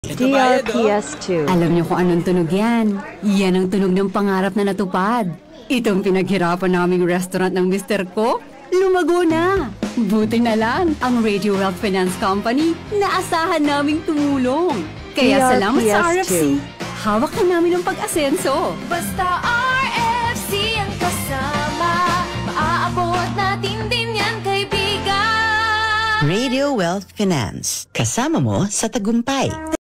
DRPS2. Alam niyo kung anong tunog yan? Yan ang tunog ng pangarap na natupad. Itong pinaghirapan naming restaurant ng Mr. Ko, lumago na. Buti na lang ang Radio Wealth Finance Company na asahan naming tumulong. Kaya salamat sa RFC. Hawak na namin ang pag-asenso. Basta RFC ang kasama, maaabot natin din yan, kaibigan. Radio Wealth Finance. Kasama mo sa tagumpay.